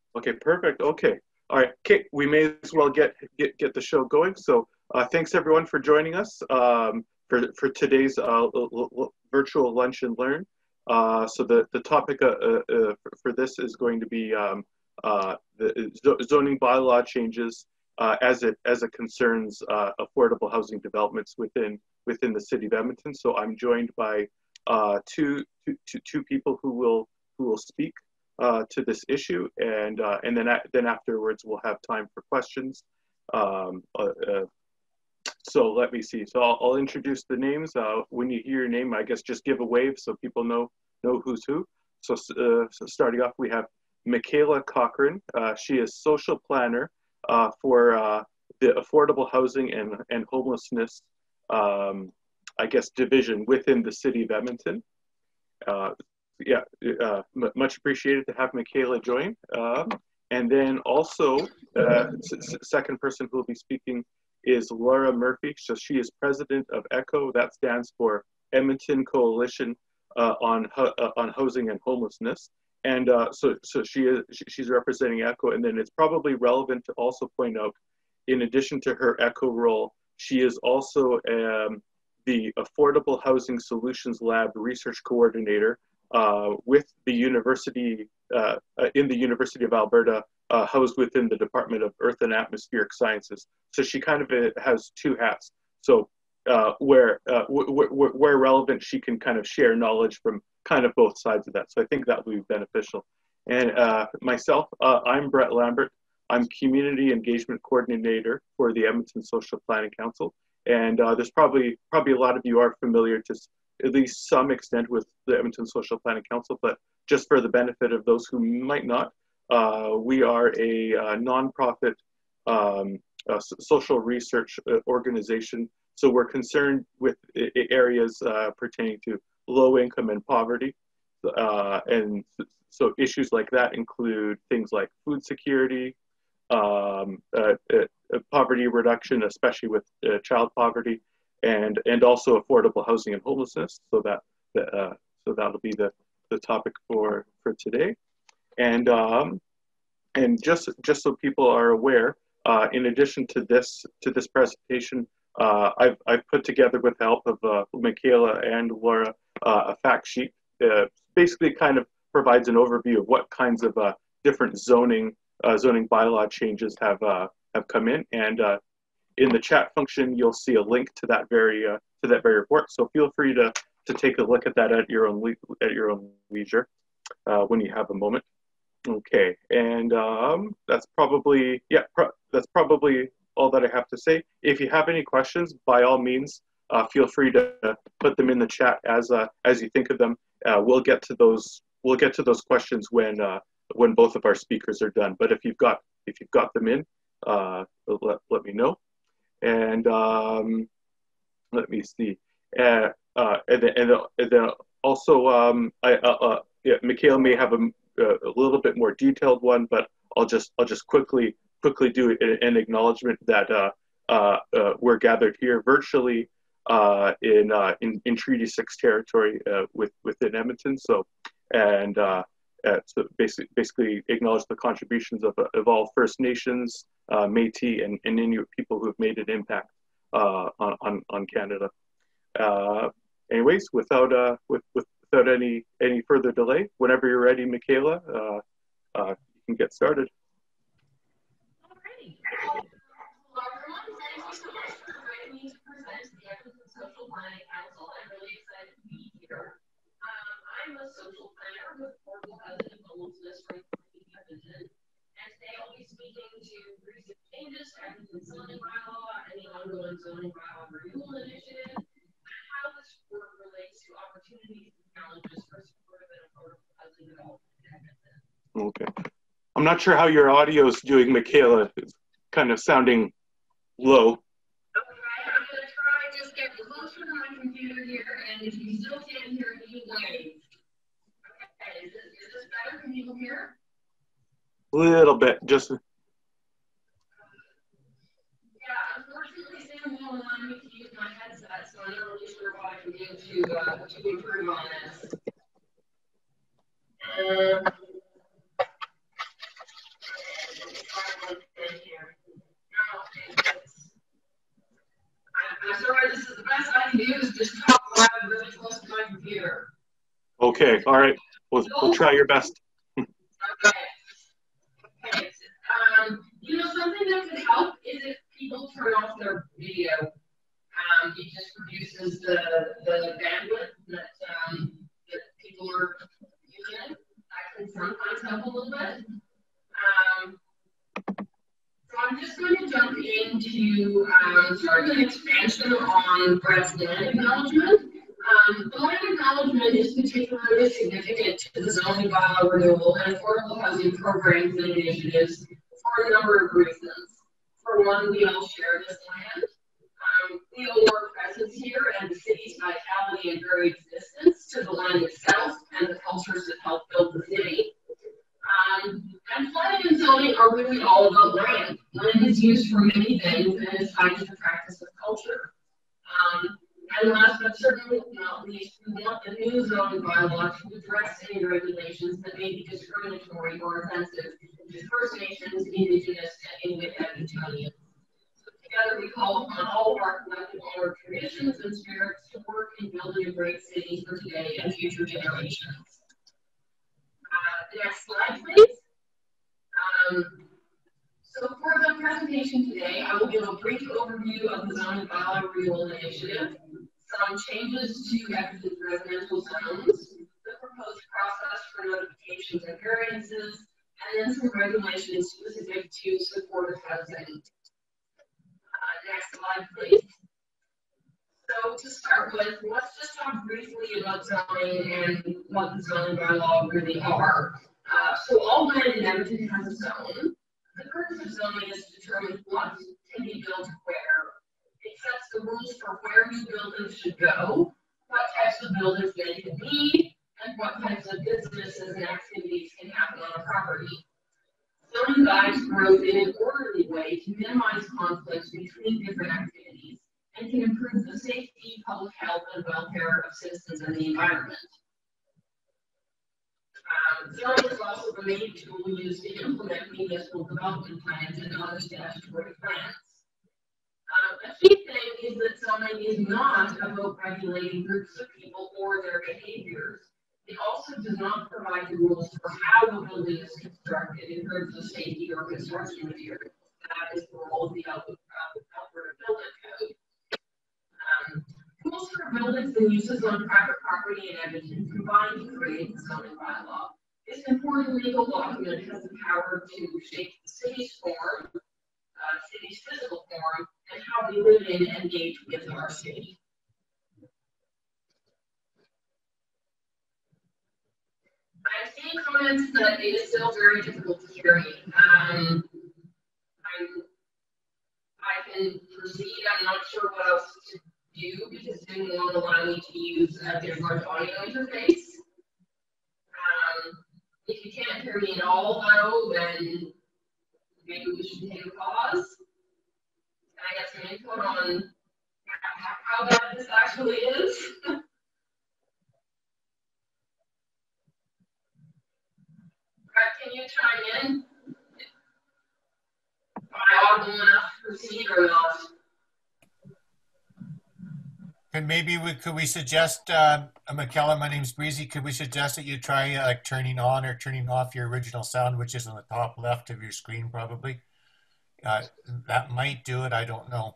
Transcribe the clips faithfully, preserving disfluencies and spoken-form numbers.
Okay, perfect. Okay. All right. Okay, we may as well get get get the show going. So, uh, thanks everyone for joining us um, for for today's uh, l- l- virtual lunch and learn. Uh, so the the topic uh, uh, uh, for this is going to be um, uh, the zoning bylaw changes uh, as it as it concerns uh, affordable housing developments within within the city of Edmonton. So I'm joined by uh, two, two, two, two people who will who will speak uh, to this issue, and uh, and then then afterwards we'll have time for questions. Um, uh, uh, so let me see. So I'll, I'll introduce the names. Uh, when you hear your name, I guess just give a wave so people know know who's who. So, uh, so starting off, we have Michaela Cochran. Uh, she is social planner uh, for uh, the affordable housing and and homelessness, um, I guess, division within the city of Edmonton. Uh, yeah, uh, much appreciated to have Michaela join. Um, and then also, uh, second person who will be speaking is Laura Murphy. So she is president of ECOHH. That stands for Edmonton Coalition uh, on uh, on Housing and Homelessness. And uh, so, so she is she's representing ECOHH. And then it's probably relevant to also point out, in addition to her ECOHH role, she is also um, the Affordable Housing Solutions Lab research coordinator uh, with the university, uh, in the University of Alberta, uh, housed within the Department of Earth and Atmospheric Sciences. So she kind of has two hats. So uh, where, uh, where relevant, she can kind of share knowledge from kind of both sides of that. So I think that would be beneficial. And uh, myself, uh, I'm Brett Lambert. I'm Community Engagement Coordinator for the Edmonton Social Planning Council. And uh, there's probably probably a lot of you are familiar to at least some extent with the Edmonton Social Planning Council, but just for the benefit of those who might not, uh, we are a, a nonprofit um, a social research organization. So we're concerned with areas uh, pertaining to low income and poverty. Uh, and so issues like that include things like food security, um, uh, uh, poverty reduction, especially with uh, child poverty, and and also affordable housing and homelessness. So that uh, so that'll be the the topic for for today. And um, and just just so people are aware, uh, in addition to this to this presentation, uh, I've I've put together with the help of uh, Michaela and Laura uh, a fact sheet. Uh, basically, kind of provides an overview of what kinds of uh, different zoning uh, zoning bylaw changes have uh, have come in, and uh, in the chat function, you'll see a link to that very uh, to that very report. So feel free to to take a look at that at your own at your own leisure uh, when you have a moment. Okay, and um, that's probably yeah, pro that's probably all that I have to say. If you have any questions, by all means, uh, feel free to put them in the chat as uh, as you think of them. Uh, we'll get to those we'll get to those questions when uh, when both of our speakers are done. But if you've got if you've got them in, uh, let let me know. And um, let me see. Uh, uh, and, then, and, and then also, um, I, uh, uh, yeah, Michaela may have a, a little bit more detailed one, but I'll just I'll just quickly quickly do an acknowledgement that uh, uh, uh, we're gathered here virtually uh, in, uh, in in Treaty Six territory uh, with within Edmonton. So, and uh, uh, so basically basically acknowledge the contributions of of all First Nations, uh, Métis, and, and Inuit people who have made an impact uh, on, on on Canada. Uh, anyways, without uh, with, with without any any further delay, whenever you're ready, Michaela, uh, uh, you can get started. Alrighty. Hello, everyone. Thank you so much for inviting me to present to the Edmonton Social Planning Council. I'm really excited to be here. Um, I'm a social planner with affordable housing and homelessness from Edmonton, and today I'll be speaking to recent changes to Edmonton zoning bylaw and the ongoing zoning bylaw renewal initiative, and how this work relates to opportunities and challenges for supportive and affordable housing development in Edmonton. Okay. I'm not sure how your audio is doing, Michaela. It's kind of sounding low. Okay, I'm going to try and just get closer to my computer here, and if you still can't hear me, wave. Okay, is this, is this better? Can you hear? A little bit, just. Yeah, unfortunately, Sam won't allow me to use my headset, so I'm not really sure what I can do to, uh, to improve on this. Um, Okay, all right. We'll, we'll try your best. Okay. Okay. Um, you know, something that could help is if people turn off their video. Um, it just reduces the, the bandwidth that, um, that people are using. That can sometimes help a little bit. Um, so I'm just going to jump into um, sort of an expansion on Brett's land acknowledgement. Um, the land acknowledgement is particularly significant to the zoning bylaw renewal and affordable housing programs and initiatives for a number of reasons. For one, we all share this land. Um, we owe our presence here and the city's vitality and very existence to the land itself and the cultures that help build the city. Um, and planning and zoning are really all about land. Land is used for many things and is tied to the practice of culture. Um, and last but certainly not least, we want the new zoning bylaw to address any regulations that may be discriminatory or offensive to First Nations, Indigenous, and Inuit Edmontonians. Together, we call upon all of our collective honored traditions and spirits to work in building a great city for today and future generations. Uh, the next slide, please. Um, so for the presentation today, I will give a brief overview of the zoning bylaw renewal initiative, some changes to Edmonton's residential zones, the proposed process for notifications and variances, and then some regulations specific to supportive housing. Uh, next slide, please. So to start with, let's just talk briefly about zoning and what the zoning bylaw really are. Uh, so all land in Edmonton has a zone. The purpose of zoning is to determine what can be built where. It sets the rules for where new buildings should go, what types of buildings they can be, and what types of businesses and activities can happen on a property. Zoning guides growth in an orderly way to minimize conflicts between different activities and can improve the safety, public health, and welfare of citizens and the environment. Um, zoning is also the main tool used to implement municipal development plans and other statutory plans. Um, a key thing is that zoning is not about regulating groups of people or their behaviors. It also does not provide the rules for how the building is constructed in terms of safety or construction materials. That is the role of the Alberta Building Code. Um, Rules for buildings and uses on private property in Edmonton combine to create the zoning bylaw. This important legal document has the power to shape the city's form, uh, city's physical form, and how we live in and engage with our city. I'm seeing comments that it is still very difficult to hear me. Um, I'm, I can proceed. I'm not sure what else to do because Zoom won't allow me to use a different audio interface. Um, if you can't hear me at all, though, then maybe we should take a pause. Can I get some input on how bad this actually is? Can you chime in? Am I audible enough to proceed or not? And maybe we could we suggest, uh, Michaela, my name's Breezy, could we suggest that you try uh, like turning on or turning off your original sound, which is on the top left of your screen probably? Uh, that might do it, I don't know.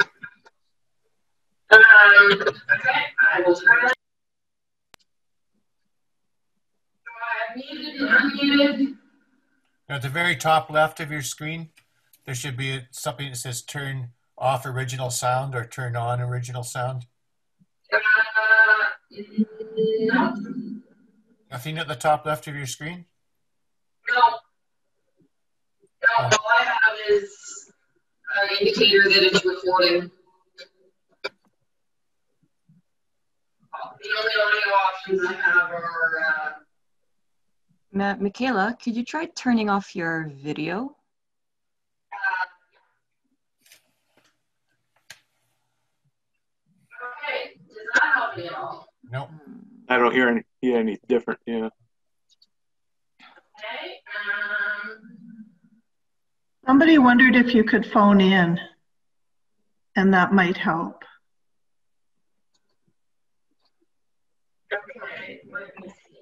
Um, okay, I will try that. So I have muted and unmuted. Now, at the very top left of your screen, there should be a, something that says turn off original sound or turn on original sound. Uh, no. Nothing at the top left of your screen? No. No, oh. All I have is an indicator that it's recording. The only audio options I have are... Uh, Ma Michaela, could you try turning off your video? Uh, okay, does that help me at all? No. I don't hear any, yeah, any different, yeah. Okay, um... Somebody wondered if you could phone in, and that might help. Okay, let me see.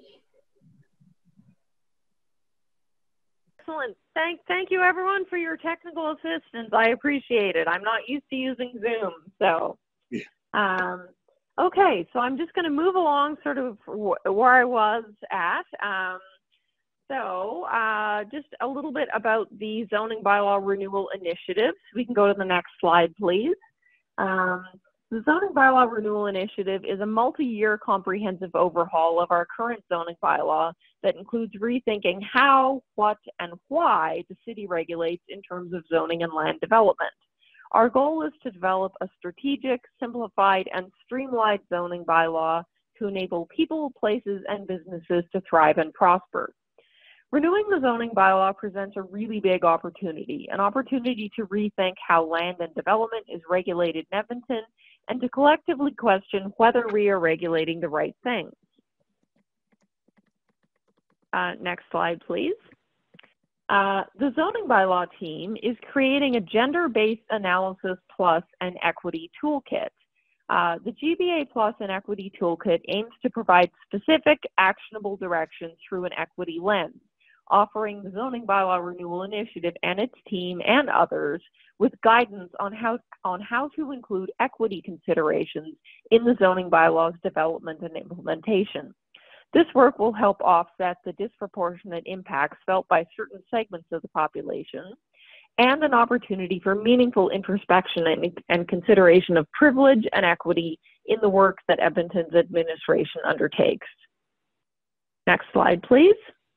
Excellent. Thank, thank you everyone for your technical assistance. I appreciate it. I'm not used to using Zoom, so. Yeah. Um, okay, so I'm just gonna move along sort of where I was at. Um, so uh, just a little bit about the zoning bylaw renewal initiatives. We can go to the next slide, please. Um, The Zoning Bylaw Renewal Initiative is a multi-year comprehensive overhaul of our current zoning bylaw that includes rethinking how, what, and why the city regulates in terms of zoning and land development. Our goal is to develop a strategic, simplified, and streamlined zoning bylaw to enable people, places, and businesses to thrive and prosper. Renewing the zoning bylaw presents a really big opportunity, an opportunity to rethink how land and development is regulated in Edmonton and to collectively question whether we are regulating the right things. Uh, next slide, please. Uh, the zoning bylaw team is creating a gender-based analysis plus an equity toolkit. Uh, the G B A Plus and Equity Toolkit aims to provide specific, actionable directions through an equity lens, offering the Zoning Bylaw Renewal Initiative and its team and others with guidance on how, on how to include equity considerations in the zoning bylaws development and implementation. This work will help offset the disproportionate impacts felt by certain segments of the population and an opportunity for meaningful introspection and, and consideration of privilege and equity in the work that Edmonton's administration undertakes. Next slide, please.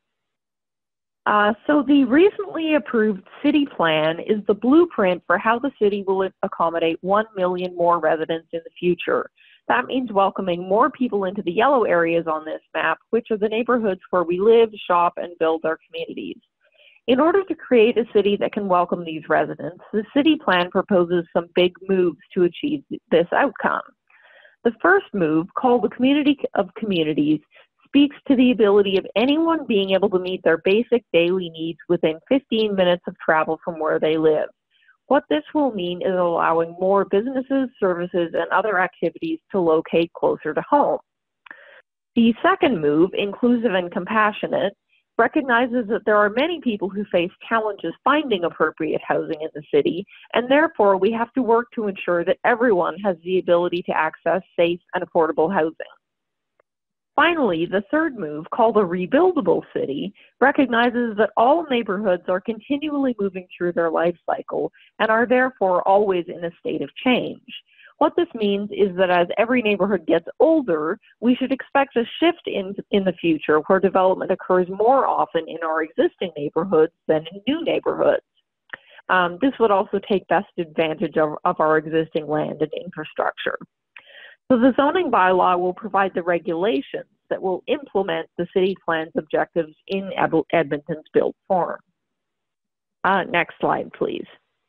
Uh, so the recently approved city plan is the blueprint for how the city will accommodate one million more residents in the future. That means welcoming more people into the yellow areas on this map, which are the neighborhoods where we live, shop, and build our communities. In order to create a city that can welcome these residents, the city plan proposes some big moves to achieve this outcome. The first move, called the Community of Communities, speaks to the ability of anyone being able to meet their basic daily needs within fifteen minutes of travel from where they live. What this will mean is allowing more businesses, services, and other activities to locate closer to home. The second move, Inclusive and Compassionate, recognizes that there are many people who face challenges finding appropriate housing in the city, and therefore we have to work to ensure that everyone has the ability to access safe and affordable housing. Finally, the third move, called a rebuildable city, recognizes that all neighborhoods are continually moving through their life cycle and are therefore always in a state of change. What this means is that as every neighborhood gets older, we should expect a shift in, in the future where development occurs more often in our existing neighborhoods than in new neighborhoods. Um, this would also take best advantage of, of our existing land and infrastructure. So the zoning bylaw will provide the regulations that will implement the city plan's objectives in Ed Edmonton's built form. Uh, next slide, please.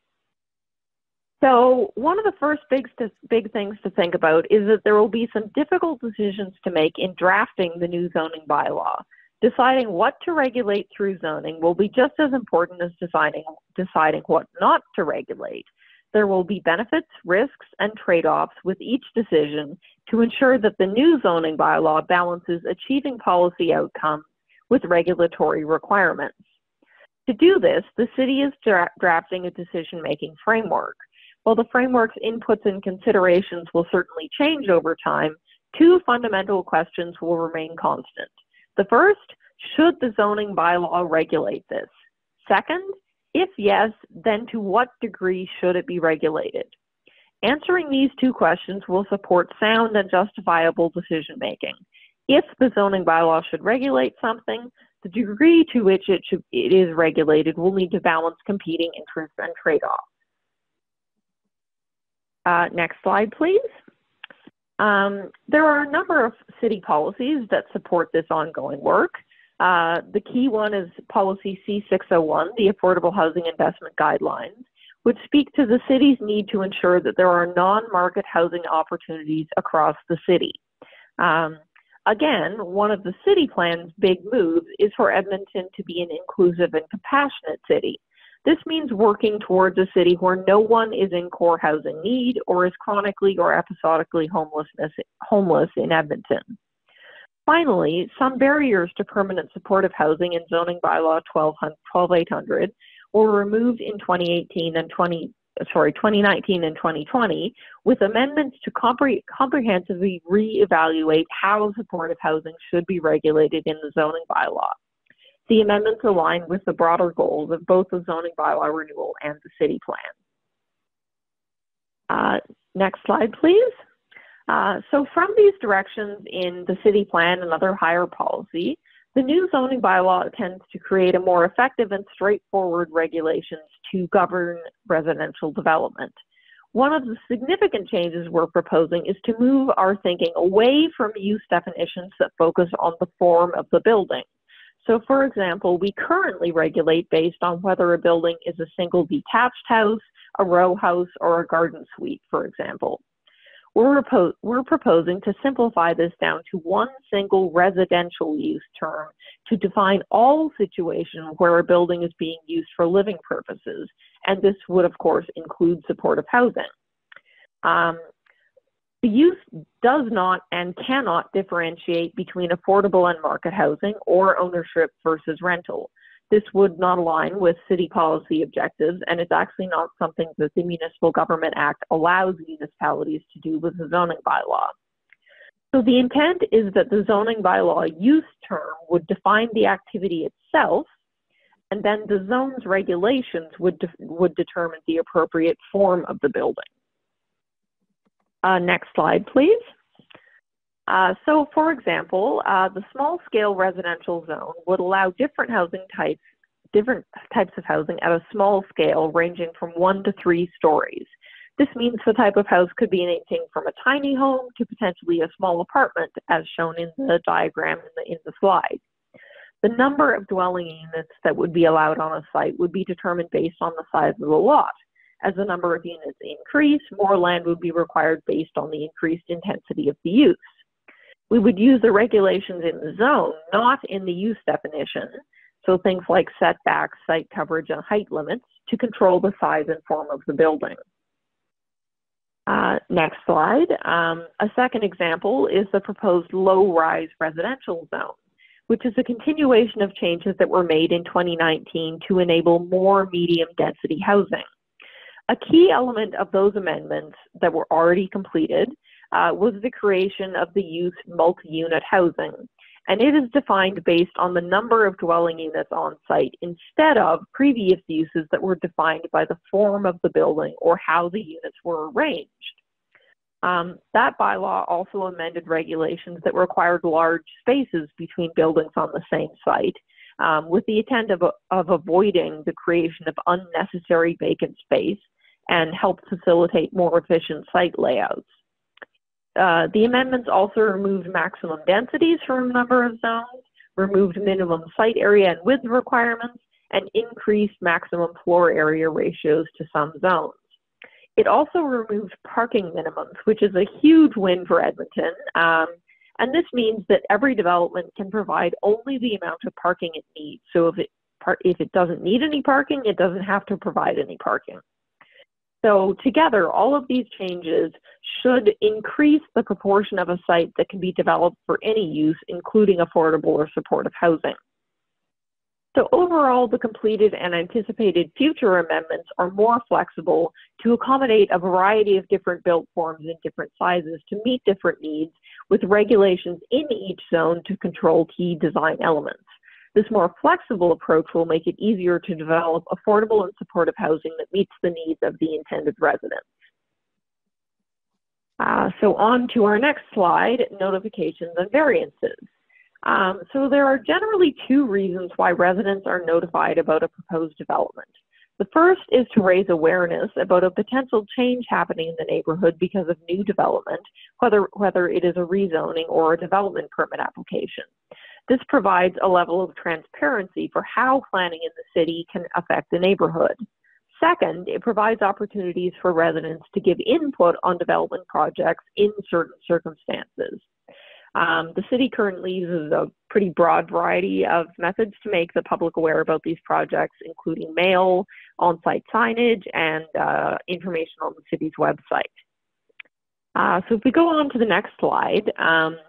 So one of the first big, big things to think about is that there will be some difficult decisions to make in drafting the new zoning bylaw. Deciding what to regulate through zoning will be just as important as deciding, deciding what not to regulate. There will be benefits, risks, and trade-offs with each decision to ensure that the new zoning bylaw balances achieving policy outcomes with regulatory requirements. To do this, the city is dra drafting a decision-making framework. While the framework's inputs and considerations will certainly change over time, two fundamental questions will remain constant. The first, should the zoning bylaw regulate this? Second, if yes, then to what degree should it be regulated? Answering these two questions will support sound and justifiable decision-making. If the zoning bylaw should regulate something, the degree to which it, should, it is regulated will need to balance competing interests and trade-offs. Uh, next slide, please. Um, there are a number of city policies that support this ongoing work. Uh, the key one is policy C six oh one, the Affordable Housing Investment Guidelines, which speak to the city's need to ensure that there are non-market housing opportunities across the city. Um, again, one of the city plan's big moves is for Edmonton to be an inclusive and compassionate city. This means working towards a city where no one is in core housing need or is chronically or episodically homelessness, homeless in Edmonton. Finally, some barriers to permanent supportive housing in zoning bylaw twelve eight hundred were removed in twenty eighteen and twenty, sorry, twenty nineteen and twenty twenty, with amendments to compre comprehensively reevaluate how supportive housing should be regulated in the zoning bylaw. The amendments align with the broader goals of both the zoning bylaw renewal and the city plan. Uh, next slide, please. Uh, so from these directions in the city plan and other higher policy, the new zoning bylaw attempts to create a more effective and straightforward regulations to govern residential development. One of the significant changes we're proposing is to move our thinking away from use definitions that focus on the form of the building. So for example, we currently regulate based on whether a building is a single detached house, a row house, or a garden suite, for example. We're, we're proposing to simplify this down to one single residential use term to define all situations where a building is being used for living purposes, and this would, of course, include supportive housing. Um, the use does not and cannot differentiate between affordable and market housing or ownership versus rental. This would not align with city policy objectives, and it's actually not something that the Municipal Government Act allows municipalities to do with the zoning bylaw. So the intent is that the zoning bylaw use term would define the activity itself, and then the zone's regulations would, de would determine the appropriate form of the building. Uh, next slide, please. Uh, so, for example, uh, the small-scale residential zone would allow different housing types, different types of housing at a small scale, ranging from one to three stories. This means the type of house could be anything from a tiny home to potentially a small apartment, as shown in the diagram in the, in the slide. The number of dwelling units that would be allowed on a site would be determined based on the size of the lot. As the number of units increase, more land would be required based on the increased intensity of the use. We would use the regulations in the zone, not in the use definition, so things like setbacks, site coverage, and height limits, to control the size and form of the building. Uh, next slide. Um, a second example is the proposed low-rise residential zone, which is a continuation of changes that were made in twenty nineteen to enable more medium-density housing. A key element of those amendments that were already completed uh, was the creation of the use multi-unit housing, and it is defined based on the number of dwelling units on site instead of previous uses that were defined by the form of the building or how the units were arranged. Um, that bylaw also amended regulations that required large spaces between buildings on the same site, um, with the intent of, of avoiding the creation of unnecessary vacant space and help facilitate more efficient site layouts. Uh, the amendments also removed maximum densities from a number of zones, removed minimum site area and width requirements, and increased maximum floor area ratios to some zones. It also removed parking minimums, which is a huge win for Edmonton. Um, and this means that every development can provide only the amount of parking it needs. So if it, if it doesn't need any parking, it doesn't have to provide any parking. So together, all of these changes should increase the proportion of a site that can be developed for any use, including affordable or supportive housing. So overall, the completed and anticipated future amendments are more flexible to accommodate a variety of different built forms in different sizes to meet different needs, with regulations in each zone to control key design elements. This more flexible approach will make it easier to develop affordable and supportive housing that meets the needs of the intended residents. Uh, so on to our next slide, notifications and variances. Um, so there are generally two reasons why residents are notified about a proposed development. The first is to raise awareness about a potential change happening in the neighborhood because of new development, whether, whether it is a rezoning or a development permit application. This provides a level of transparency for how planning in the city can affect the neighborhood. Second, it provides opportunities for residents to give input on development projects in certain circumstances. Um, the city currently uses a pretty broad variety of methods to make the public aware about these projects, including mail, on-site signage, and uh, information on the city's website. Uh, so if we go on to the next slide, um,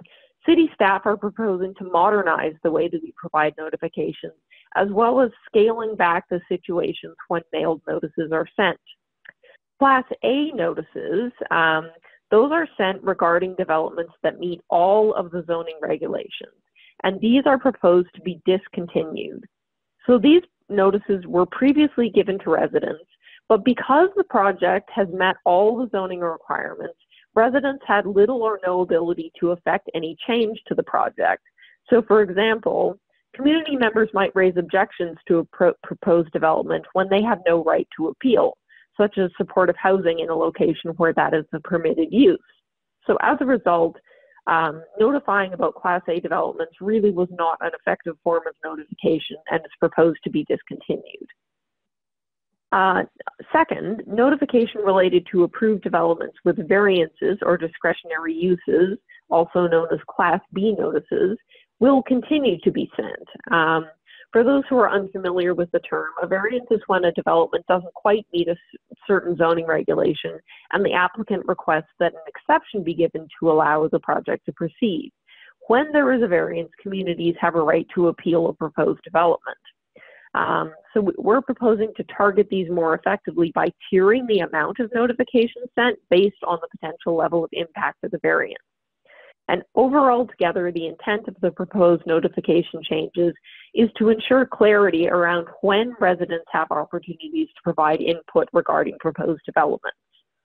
City staff are proposing to modernize the way that we provide notifications, as well as scaling back the situations when mailed notices are sent. Class A notices, um, those are sent regarding developments that meet all of the zoning regulations, and these are proposed to be discontinued. So these notices were previously given to residents, but because the project has met all the zoning requirements, residents had little or no ability to affect any change to the project. So for example, community members might raise objections to a pro proposed development when they have no right to appeal, such as supportive housing in a location where that is a permitted use. So as a result, um, notifying about Class A developments really was not an effective form of notification and is proposed to be discontinued. Uh, second, notification related to approved developments with variances or discretionary uses, also known as Class B notices, will continue to be sent. Um, for those who are unfamiliar with the term, a variance is when a development doesn't quite meet a certain zoning regulation and the applicant requests that an exception be given to allow the project to proceed. When there is a variance, communities have a right to appeal a proposed development. Um, so we're proposing to target these more effectively by tiering the amount of notification sent based on the potential level of impact of the variance. And overall together, the intent of the proposed notification changes is to ensure clarity around when residents have opportunities to provide input regarding proposed developments.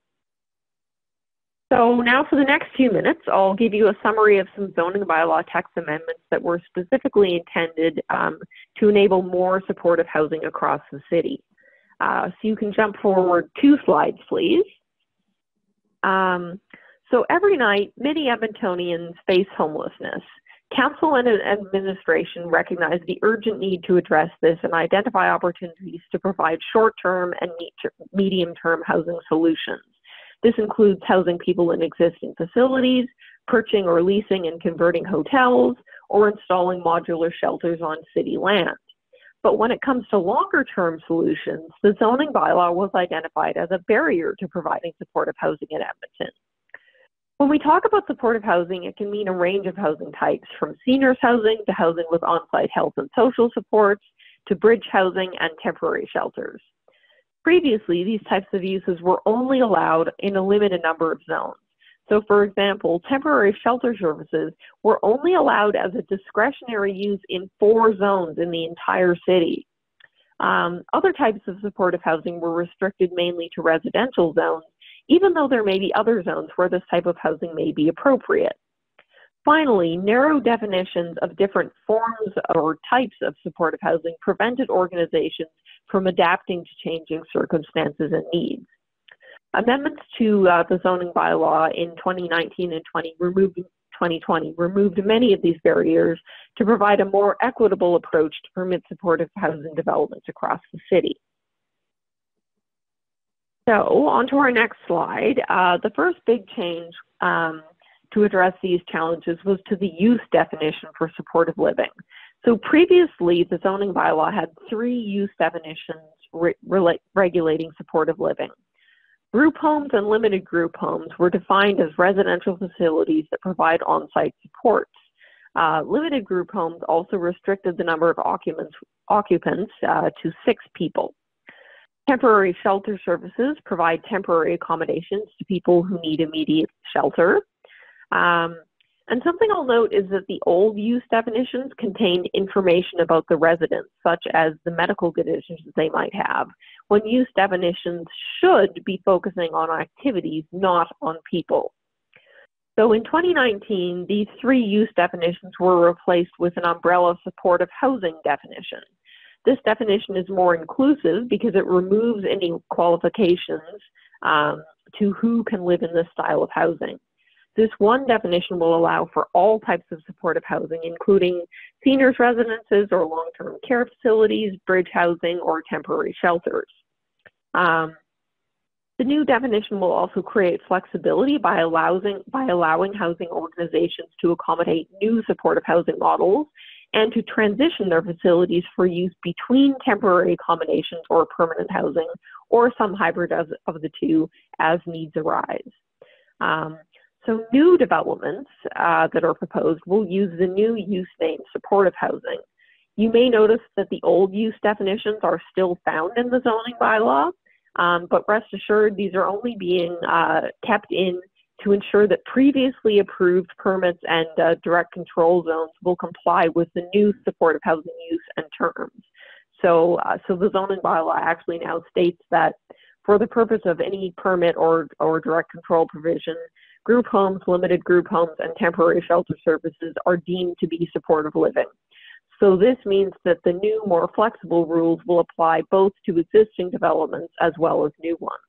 So now for the next few minutes, I'll give you a summary of some zoning bylaw text amendments that were specifically intended um, to enable more supportive housing across the city. Uh, so you can jump forward two slides, please. Um, so every night, many Edmontonians face homelessness. Council and administration recognize the urgent need to address this and identify opportunities to provide short-term and medium-term housing solutions. This includes housing people in existing facilities, purchasing or leasing and converting hotels, or installing modular shelters on city land. But when it comes to longer-term solutions, the zoning bylaw was identified as a barrier to providing supportive housing in Edmonton. When we talk about supportive housing, it can mean a range of housing types, from seniors housing to housing with on-site health and social supports, to bridge housing and temporary shelters. Previously, these types of uses were only allowed in a limited number of zones. So for example, temporary shelter services were only allowed as a discretionary use in four zones in the entire city. Um, other types of supportive housing were restricted mainly to residential zones, even though there may be other zones where this type of housing may be appropriate. Finally, narrow definitions of different forms or types of supportive housing prevented organizations from adapting to changing circumstances and needs. Amendments to uh, the zoning bylaw in twenty nineteen and twenty twenty removed many of these barriers to provide a more equitable approach to permit supportive housing developments across the city. So on to our next slide. Uh, the first big change um, to address these challenges was to the use definition for supportive living. So previously, the zoning bylaw had three use definitions re re regulating supportive living. Group homes and limited group homes were defined as residential facilities that provide on-site supports. Uh, limited group homes also restricted the number of occupants, occupants uh, to six people. Temporary shelter services provide temporary accommodations to people who need immediate shelter. Um, and something I'll note is that the old use definitions contained information about the residents, such as the medical conditions that they might have, when use definitions should be focusing on activities, not on people. So in twenty nineteen, these three use definitions were replaced with an umbrella supportive housing definition. This definition is more inclusive because it removes any qualifications um, to who can live in this style of housing. This one definition will allow for all types of supportive housing, including seniors' residences or long-term care facilities, bridge housing, or temporary shelters. Um, the new definition will also create flexibility by allowing, by allowing housing organizations to accommodate new supportive housing models and to transition their facilities for use between temporary accommodations or permanent housing, or some hybrid of, of the two as needs arise. Um, So new developments uh, that are proposed will use the new use name supportive housing. You may notice that the old use definitions are still found in the zoning bylaw, um, but rest assured these are only being uh, kept in to ensure that previously approved permits and uh, direct control zones will comply with the new supportive housing use and terms. So, uh, so the zoning bylaw actually now states that for the purpose of any permit or, or direct control provision, group homes, limited group homes, and temporary shelter services are deemed to be supportive living. So this means that the new, more flexible rules will apply both to existing developments as well as new ones.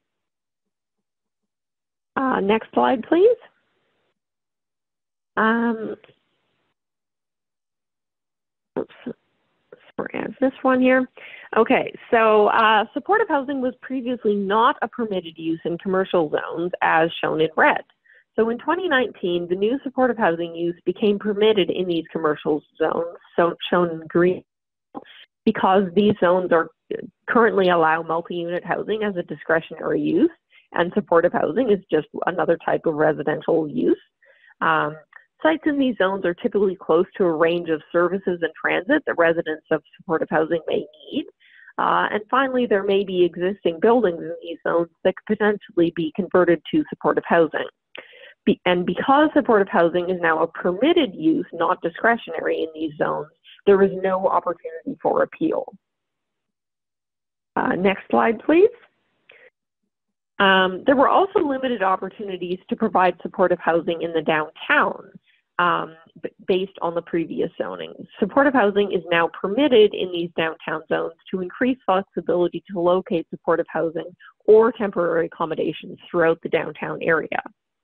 Uh, next slide, please. Um, oops, sorry, I have this one here. Okay, so uh, supportive housing was previously not a permitted use in commercial zones as shown in red. So in twenty nineteen, the new supportive housing use became permitted in these commercial zones, so shown in green, because these zones are currently allow multi-unit housing as a discretionary use, and supportive housing is just another type of residential use. Um, sites in these zones are typically close to a range of services and transit that residents of supportive housing may need. Uh, and finally, there may be existing buildings in these zones that could potentially be converted to supportive housing. Be and because supportive housing is now a permitted use, not discretionary in these zones, there is no opportunity for appeal. Uh, next slide, please. Um, there were also limited opportunities to provide supportive housing in the downtown um, based on the previous zoning. Supportive housing is now permitted in these downtown zones to increase flexibility to locate supportive housing or temporary accommodations throughout the downtown area.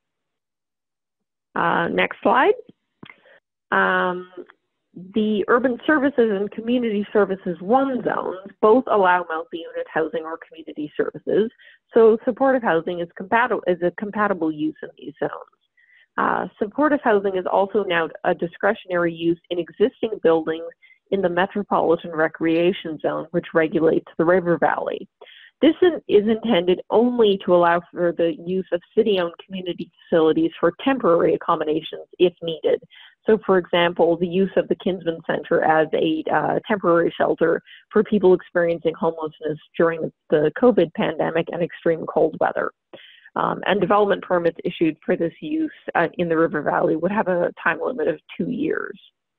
Uh, next slide. Um, The urban services and community services one zones both allow multi-unit housing or community services, so supportive housing is compatible is a compatible use in these zones. Uh, supportive housing is also now a discretionary use in existing buildings in the Metropolitan Recreation Zone, which regulates the river valley. This is intended only to allow for the use of city-owned community facilities for temporary accommodations if needed. So, for example, the use of the Kinsman Center as a uh, temporary shelter for people experiencing homelessness during the COVID pandemic and extreme cold weather. Um, and development permits issued for this use uh, in the River Valley would have a time limit of two years.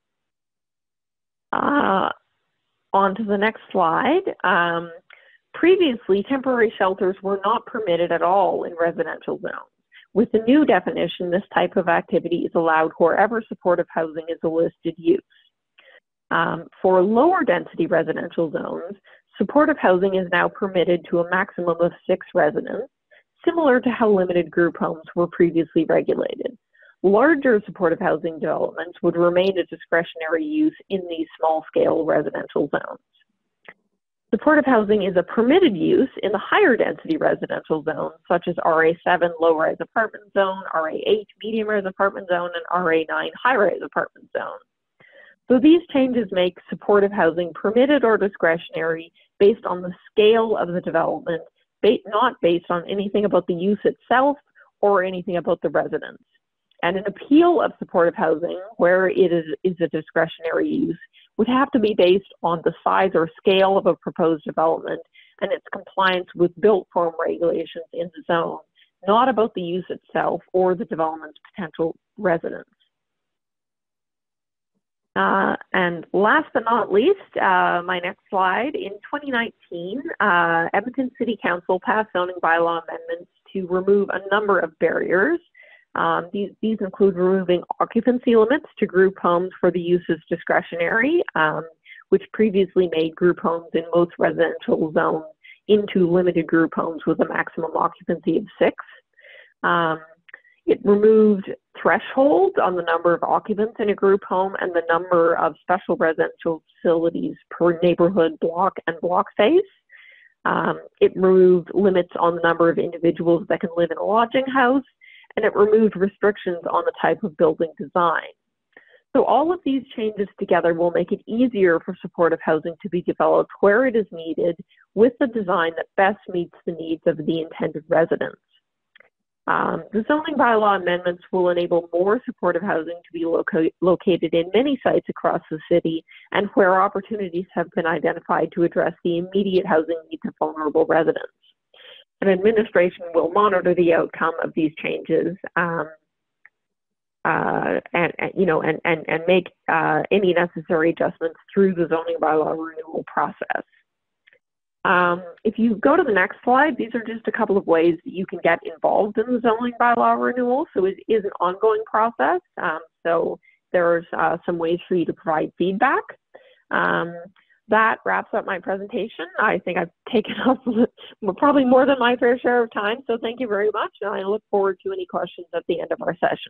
Uh, on to the next slide. Um, previously, temporary shelters were not permitted at all in residential zones. With the new definition, this type of activity is allowed wherever supportive housing is a listed use. Um, for lower density residential zones, supportive housing is now permitted to a maximum of six residents, similar to how limited group homes were previously regulated. Larger supportive housing developments would remain a discretionary use in these small-scale residential zones. Supportive housing is a permitted use in the higher density residential zones, such as R A seven low-rise apartment zone, R A eight medium-rise apartment zone, and R A nine high-rise apartment zone. So these changes make supportive housing permitted or discretionary based on the scale of the development, not based on anything about the use itself or anything about the residents. And an appeal of supportive housing, where it is, is a discretionary use, would have to be based on the size or scale of a proposed development and its compliance with built form regulations in the zone, not about the use itself or the development's potential residents. Uh, and last but not least, uh, my next slide, in twenty nineteen, uh, Edmonton City Council passed zoning bylaw amendments to remove a number of barriers. Um, these, these include removing occupancy limits to group homes for the use as discretionary, um, which previously made group homes in most residential zones into limited group homes with a maximum occupancy of six. Um, it removed thresholds on the number of occupants in a group home and the number of special residential facilities per neighborhood block and block phase. Um, it removed limits on the number of individuals that can live in a lodging house, and it removed restrictions on the type of building design. So all of these changes together will make it easier for supportive housing to be developed where it is needed with the design that best meets the needs of the intended residents. Um, the zoning bylaw amendments will enable more supportive housing to be loca located in many sites across the city, and where opportunities have been identified to address the immediate housing needs of vulnerable residents. And administration will monitor the outcome of these changes, um, uh, and, and you know, and and and make uh, any necessary adjustments through the zoning bylaw renewal process. Um, if you go to the next slide, these are just a couple of ways that you can get involved in the zoning bylaw renewal. So it is an ongoing process. Um, so there's uh, some ways for you to provide feedback. Um, that wraps up my presentation. I think I've taken up probably more than my fair share of time. So thank you very much. And I look forward to any questions at the end of our session.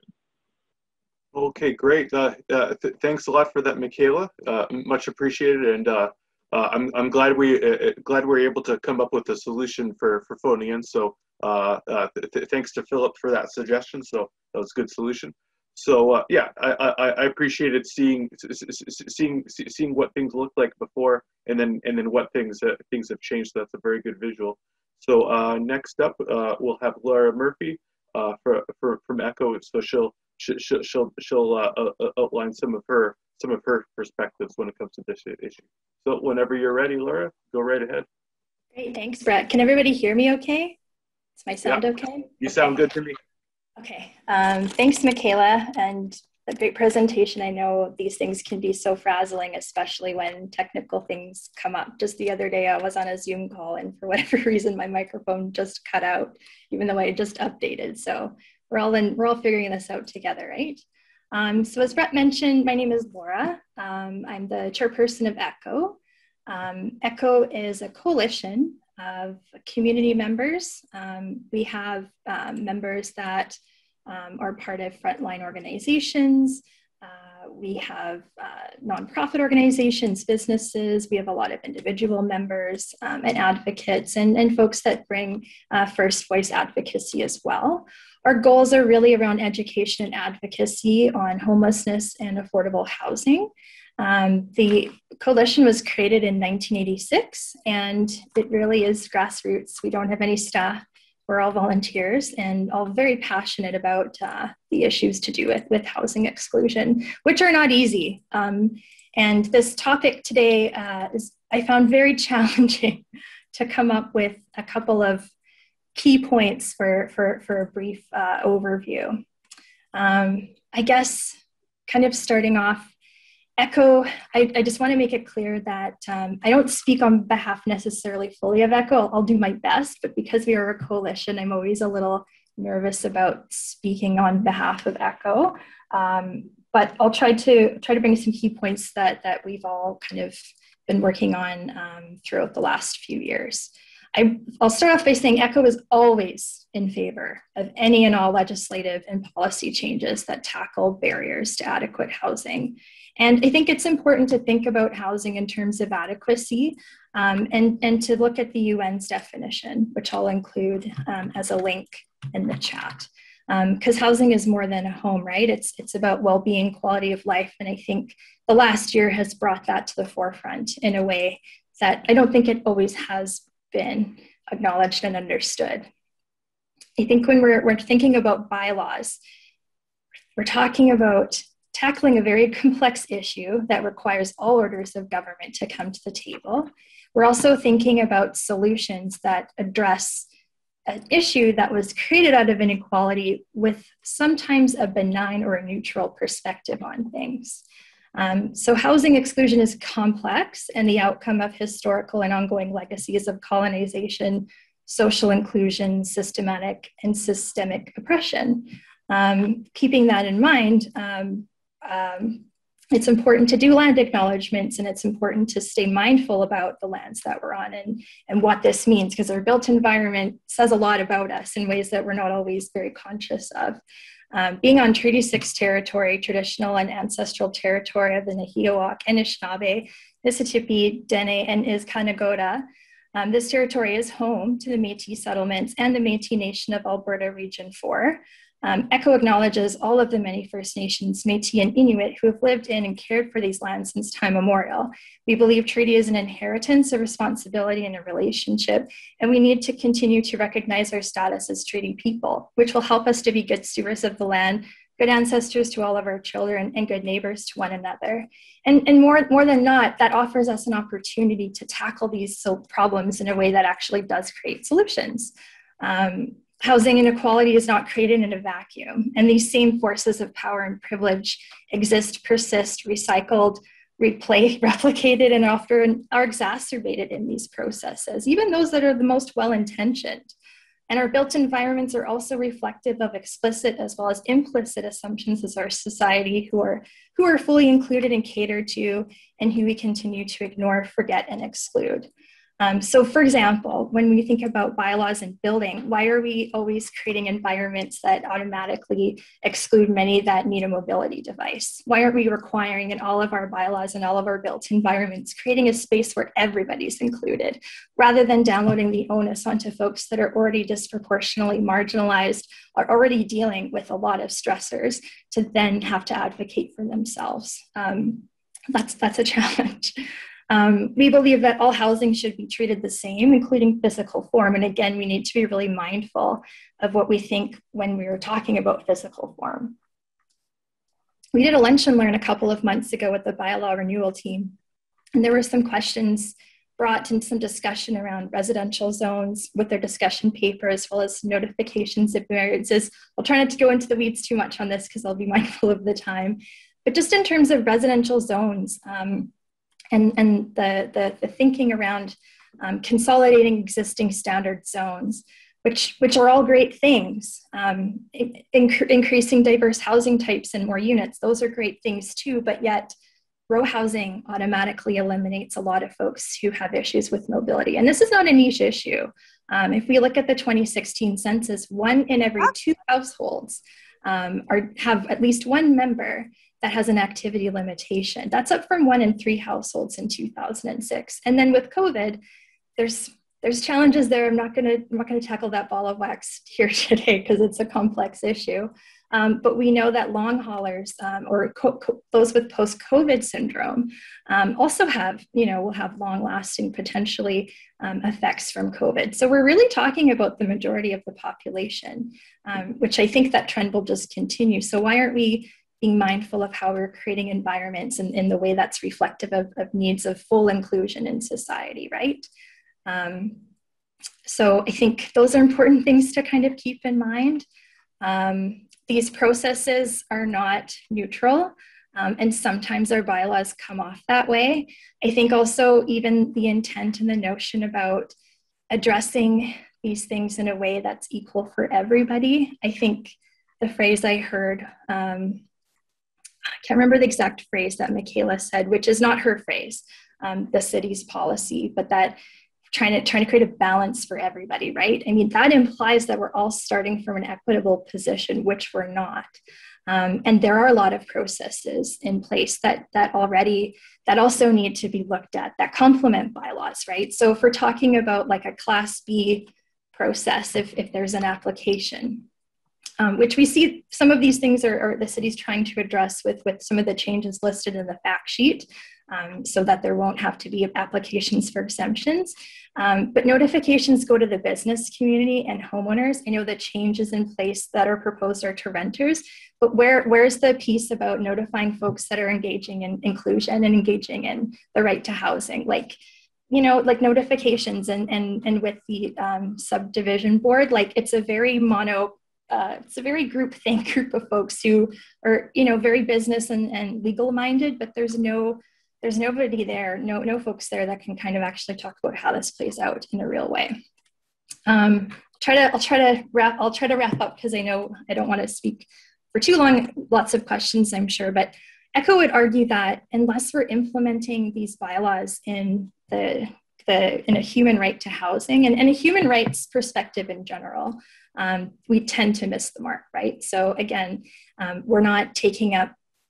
Okay, great. Uh, uh, th thanks a lot for that, Michaela. Uh, much appreciated. And uh, Uh, I'm, I'm glad we uh, glad we're able to come up with a solution for for phoning in. So uh, uh, th thanks to Philip for that suggestion. So that was a good solution. So uh, yeah, I, I, I appreciated seeing seeing seeing what things looked like before, and then and then what things uh, things have changed. So that's a very good visual. So uh, next up, uh, we'll have Laura Murphy uh, for, for from ECOHH. So she'll she'll she'll she'll uh, uh, outline some of her. some of her perspectives when it comes to this issue. So whenever you're ready, Laura, go right ahead. Great, thanks, Brett. Can everybody hear me okay? Is my sound yeah. okay? You okay. sound good to me. Okay, um, thanks, Michaela, and a great presentation. I know these things can be so frazzling, especially when technical things come up. Just the other day, I was on a Zoom call, and for whatever reason, my microphone just cut out, even though I just updated. So we're all in, we're all figuring this out together, right? Um, so as Brett mentioned, my name is Laura. Um, I'm the chairperson of ECOHH. Um, ECOHH is a coalition of community members. Um, we have um, members that um, are part of frontline organizations. Uh, we have uh, nonprofit organizations, businesses. We have a lot of individual members um, and advocates and, and folks that bring uh, first voice advocacy as well. Our goals are really around education and advocacy on homelessness and affordable housing. Um, the coalition was created in nineteen eighty-six, and it really is grassroots. We don't have any staff. We're all volunteers and all very passionate about uh, the issues to do with, with housing exclusion, which are not easy. Um, and this topic today uh, is, I found very challenging to come up with a couple of key points for, for, for a brief uh, overview. Um, I guess kind of starting off, ECOHH, I, I just want to make it clear that um, I don't speak on behalf necessarily fully of ECOHH. I'll, I'll do my best, but because we are a coalition, I'm always a little nervous about speaking on behalf of ECOHH. Um, but I'll try to try to bring some key points that, that we've all kind of been working on um, throughout the last few years. I, I'll start off by saying ECOHH is always in favor of any and all legislative and policy changes that tackle barriers to adequate housing. And I think it's important to think about housing in terms of adequacy um, and, and to look at the U N's definition, which I'll include um, as a link in the chat. Because um, housing is more than a home, right? It's, it's about well-being, quality of life. And I think the last year has brought that to the forefront in a way that I don't think it always has been acknowledged and understood. I think when we're, we're thinking about bylaws, we're talking about tackling a very complex issue that requires all orders of government to come to the table. We're also thinking about solutions that address an issue that was created out of inequality with sometimes a benign or a neutral perspective on things. Um, so housing exclusion is complex and the outcome of historical and ongoing legacies of colonization, social inclusion, systematic and systemic oppression. Um, keeping that in mind, um, um, it's important to do land acknowledgements, and it's important to stay mindful about the lands that we're on and, and what this means, because our built environment says a lot about us in ways that we're not always very conscious of. Um, being on Treaty six territory, traditional and ancestral territory of the ECOHH, Anishinaabe, Mississippi, Dene, and Iskanagota, um, this territory is home to the Métis settlements and the Métis Nation of Alberta Region four. Um, ECOHH acknowledges all of the many First Nations, Métis, and Inuit who have lived in and cared for these lands since time immemorial. We believe treaty is an inheritance, a responsibility, and a relationship, and we need to continue to recognize our status as treaty people, which will help us to be good stewards of the land, good ancestors to all of our children, and good neighbors to one another. And, and more, more than not, that offers us an opportunity to tackle these so problems in a way that actually does create solutions. Um, Housing inequality is not created in a vacuum, and these same forces of power and privilege exist, persist, recycled, replay, replicated, and often are exacerbated in these processes, even those that are the most well-intentioned. And our built environments are also reflective of explicit as well as implicit assumptions as our society who are, who are fully included and catered to, and who we continue to ignore, forget, and exclude. Um, so for example, when we think about bylaws and building, why are we always creating environments that automatically exclude many that need a mobility device? Why aren't we requiring in all of our bylaws and all of our built environments, creating a space where everybody's included, rather than downloading the onus onto folks that are already disproportionately marginalized, are already dealing with a lot of stressors to then have to advocate for themselves? Um, that's, that's a challenge. Um, we believe that all housing should be treated the same, including physical form. And again, we need to be really mindful of what we think when we were talking about physical form. We did a lunch and learn a couple of months ago with the bylaw renewal team, and there were some questions brought and some discussion around residential zones with their discussion paper, as well as notifications of variances. I'll try not to go into the weeds too much on this because I'll be mindful of the time. But just in terms of residential zones, um, And, and the, the, the thinking around um, consolidating existing standard zones, which, which are all great things. Um, inc increasing diverse housing types and more units, those are great things too, but yet row housing automatically eliminates a lot of folks who have issues with mobility. And this is not a niche issue. Um, if we look at the twenty sixteen census, one in every two households um, are, have at least one member that has an activity limitation. That's up from one in three households in two thousand six. And then with COVID, there's there's challenges there. I'm not gonna I'm not gonna tackle that ball of wax here today because it's a complex issue. Um, but we know that long haulers um, or co co those with post-COVID syndrome um, also have, you know, will have long-lasting potentially um, effects from COVID. So we're really talking about the majority of the population, um, which I think that trend will just continue. So why aren't we being mindful of how we're creating environments in, in the way that's reflective of, of needs of full inclusion in society, right? Um, so I think those are important things to kind of keep in mind. Um, these processes are not neutral, um, and sometimes our bylaws come off that way. I think also even the intent and the notion about addressing these things in a way that's equal for everybody. I think the phrase I heard, um, I can't remember the exact phrase that Michaela said, which is not her phrase, um, the city's policy, but that trying to, trying to create a balance for everybody, right? I mean, that implies that we're all starting from an equitable position, which we're not. Um, and there are a lot of processes in place that, that already, that also need to be looked at, that complement bylaws, right? So if we're talking about like a Class B process, if, if there's an application, Um, which we see some of these things are, are the city's trying to address with, with some of the changes listed in the fact sheet um, so that there won't have to be applications for exemptions. Um, but notifications go to the business community and homeowners. I know the changes in place that are proposed are to renters, but where, where's the piece about notifying folks that are engaging in inclusion and engaging in the right to housing? Like, you know, like notifications and, and, and with the um, subdivision board, like it's a very mono Uh, it's a very groupthink group of folks who are, you know, very business and, and legal minded, but there's no, there's nobody there, no, no folks there that can kind of actually talk about how this plays out in a real way. Um, try to, I'll try to wrap, I'll try to wrap up because I know I don't want to speak for too long, lots of questions, I'm sure, but ECOHH would argue that unless we're implementing these bylaws in the, the in a human right to housing and, and a human rights perspective in general, Um, we tend to miss the mark, right? So again, um, we're not taking up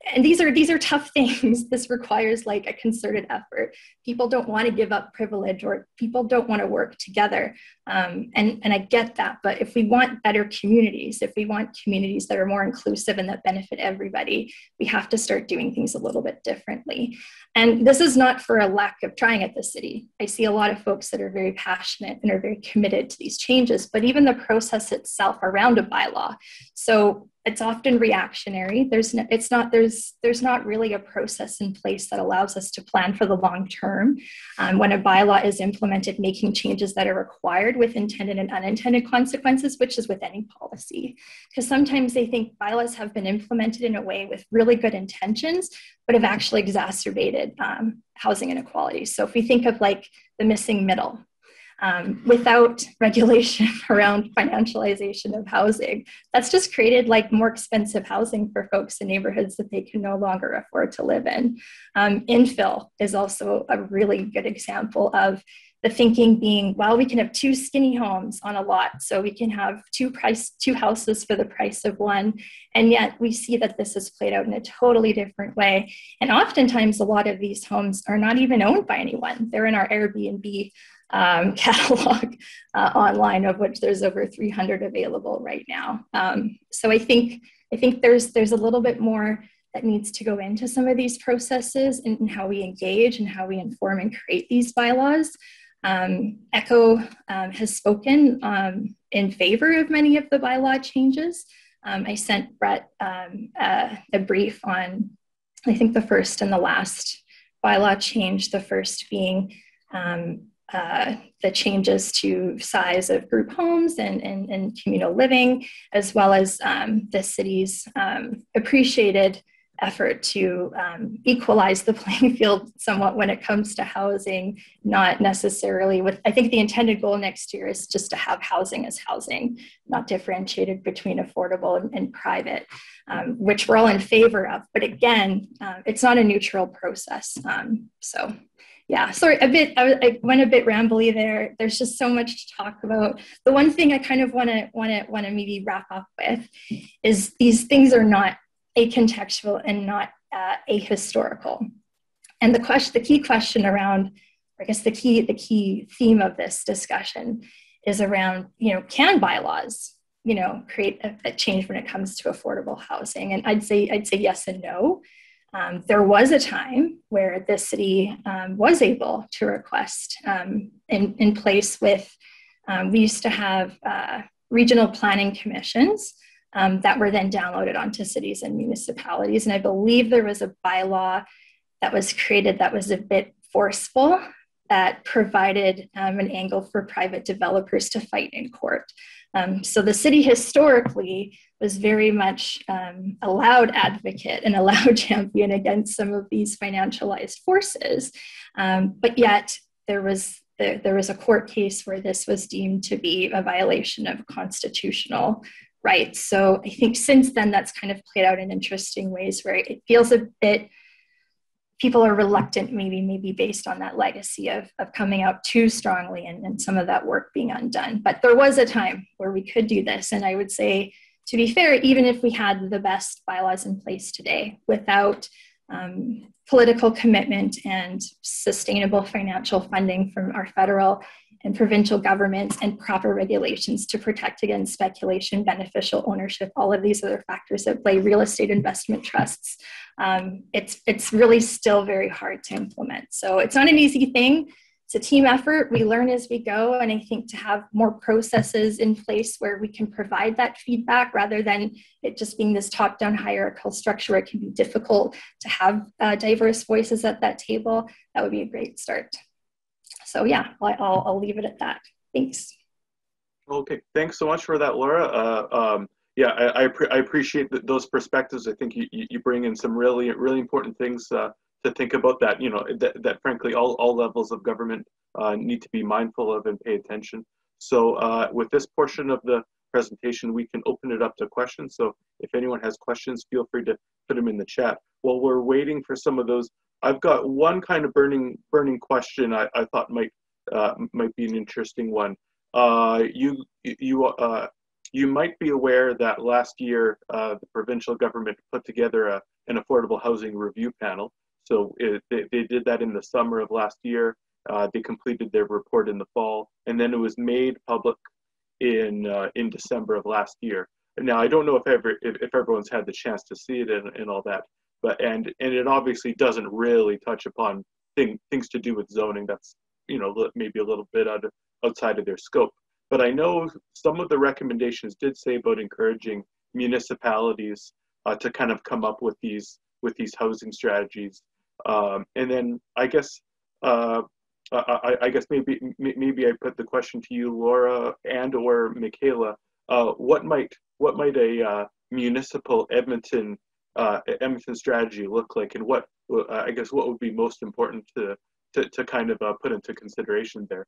and these are these are tough things. This requires like a concerted effort. People don't want to give up privilege, or people don't want to work together. Um, and, and I get that, but if we want better communities, if we want communities that are more inclusive and that benefit everybody, we have to start doing things a little bit differently. And this is not for a lack of trying at the city. I see a lot of folks that are very passionate and are very committed to these changes, but even the process itself around a bylaw. So it's often reactionary. There's no, it's not, there's, there's not really a process in place that allows us to plan for the long term. Um, when a bylaw is implemented, making changes that are required with intended and unintended consequences, which is with any policy. Because sometimes they think bylaws have been implemented in a way with really good intentions, but have actually exacerbated um, housing inequality. So if we think of like the missing middle, Um, without regulation around financialization of housing, that's just created like more expensive housing for folks in neighborhoods that they can no longer afford to live in. Um, infill is also a really good example of the thinking being, well, we can have two skinny homes on a lot, so we can have two price, two houses for the price of one. And yet we see that this is played out in a totally different way. And oftentimes a lot of these homes are not even owned by anyone. They're in our Airbnb Um, catalog uh, online, of which there's over three hundred available right now. Um, so I think I think there's there's a little bit more that needs to go into some of these processes and, and how we engage and how we inform and create these bylaws. Um, ECOHH um, has spoken um, in favor of many of the bylaw changes. Um, I sent Brett um, uh, a brief on, I think, the first and the last bylaw change, the first being um, Uh, the changes to size of group homes and, and, and communal living, as well as um, the city's um, appreciated effort to um, equalize the playing field somewhat when it comes to housing, not necessarily with, I think the intended goal next year is just to have housing as housing, not differentiated between affordable and, and private, um, which we're all in favor of. But again, uh, it's not a neutral process. Um, so. Yeah, sorry, a bit, I, I went a bit rambly there. There's just so much to talk about. The one thing I kind of want to want to want to maybe wrap up with is these things are not acontextual and not uh, ahistorical. And the question, the key question around, I guess the key the key theme of this discussion is around, you know, can bylaws, you know, create a, a change when it comes to affordable housing? And I'd say I'd say yes and no. Um, there was a time where the city um, was able to request um, in, in place with, um, we used to have uh, regional planning commissions um, that were then downloaded onto cities and municipalities. And I believe there was a bylaw that was created that was a bit forceful, that provided um, an angle for private developers to fight in court. Um, so the city historically was very much um, a loud advocate and a loud champion against some of these financialized forces. Um, but yet there was, there, there was a court case where this was deemed to be a violation of constitutional rights. So I think since then that's kind of played out in interesting ways where it feels a bit, people are reluctant, maybe maybe based on that legacy of, of coming out too strongly and, and some of that work being undone. But there was a time where we could do this. And I would say, to be fair, even if we had the best bylaws in place today, without um, political commitment and sustainable financial funding from our federal and provincial governments and proper regulations to protect against speculation, beneficial ownership, all of these other factors that play, real estate investment trusts, um, it's, it's really still very hard to implement. So it's not an easy thing. It's a team effort. We learn as we go. And I think to have more processes in place where we can provide that feedback rather than it just being this top-down hierarchical structure where it can be difficult to have uh, diverse voices at that table, that would be a great start. So yeah, I'll, I'll leave it at that. Thanks. Okay, thanks so much for that, Laura. Uh, um, yeah, I, I, pre I appreciate th those perspectives. I think you, you bring in some really, really important things uh, to think about that, you know, that, that frankly, all, all levels of government uh, need to be mindful of and pay attention. So uh, with this portion of the presentation, we can open it up to questions. So if anyone has questions, feel free to put them in the chat. While we're waiting for some of those, I've got one kind of burning burning question I, I thought might uh, might be an interesting one. Uh, you you uh, you might be aware that last year, uh, the provincial government put together a, an affordable housing review panel. So it, they, they did that in the summer of last year. Uh, they completed their report in the fall, and then it was made public in uh, in December of last year. Now, I don't know if ever if, if everyone's had the chance to see it and, and all that, but and and it obviously doesn't really touch upon thing, things to do with zoning. That's, you know, maybe a little bit out of, outside of their scope. But I know some of the recommendations did say about encouraging municipalities uh, to kind of come up with these with these housing strategies. Um, and then I guess uh, I, I guess maybe maybe I put the question to you, Laura, and or Michaela. Uh, what might what might a uh, municipal Edmonton uh, Edmonton strategy look like, and what uh, I guess what would be most important to to, to kind of uh, put into consideration there?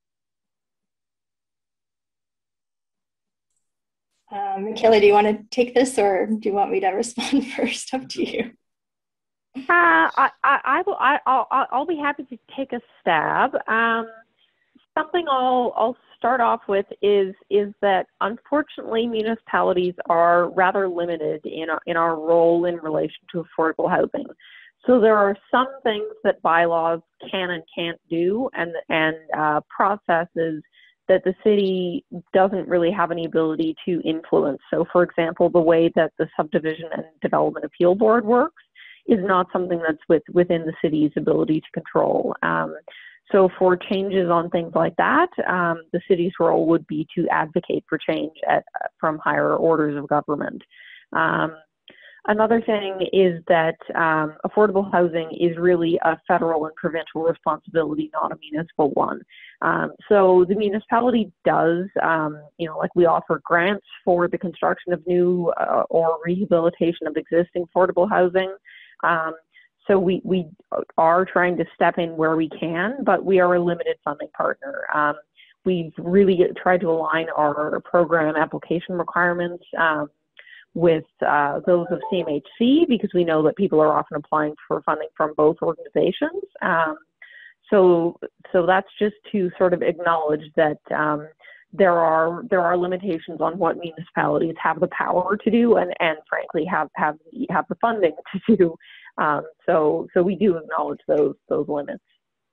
Uh, Michaela, do you want to take this, or do you want me to respond first? Up to you. Uh, I, I, I will, I, I'll, I'll be happy to take a stab. Um, something I'll, I'll start off with is, is that unfortunately municipalities are rather limited in our, in our role in relation to affordable housing. So there are some things that bylaws can and can't do, and, and uh, processes that the city doesn't really have any ability to influence. So for example, the way that the Subdivision and Development Appeal Board works is not something that's with, within the city's ability to control. Um, so for changes on things like that, um, the city's role would be to advocate for change at, from higher orders of government. Um, another thing is that um, affordable housing is really a federal and provincial responsibility, not a municipal one. Um, so the municipality does, um, you know, like we offer grants for the construction of new uh, or rehabilitation of existing affordable housing. Um, so we, we are trying to step in where we can, but we are a limited funding partner. Um, we've really tried to align our program application requirements um, with uh, those of C M H C, because we know that people are often applying for funding from both organizations. Um, so, so that's just to sort of acknowledge that um, there are there are limitations on what municipalities have the power to do, and, and frankly have have have the funding to do. Um, so so we do acknowledge those those limits.